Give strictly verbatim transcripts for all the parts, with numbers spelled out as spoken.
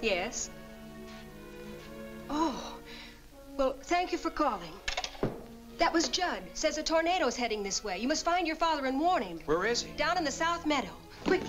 Yes. Oh, well, thank you for calling. That was Judd. Says a tornado's heading this way. You must find your father and warn him. Where is he? Down in the South Meadow. Quickly.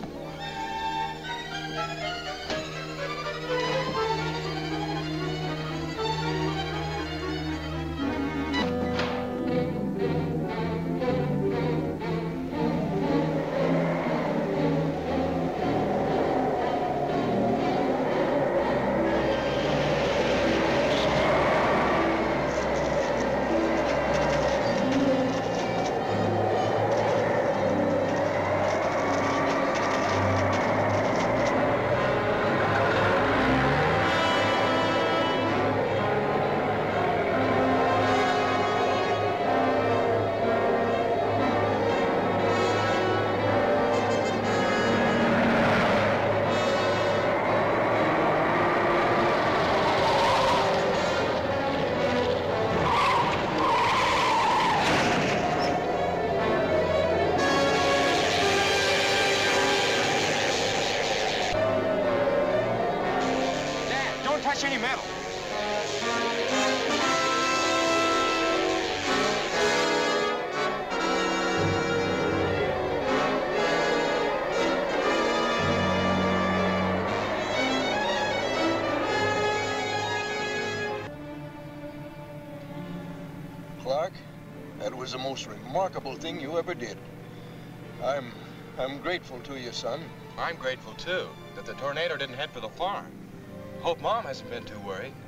Any metal. Clark, that was the most remarkable thing you ever did. I'm, I'm grateful to you, son. I'm grateful, too, that the tornado didn't head for the farm. Hope Mom hasn't been too worried.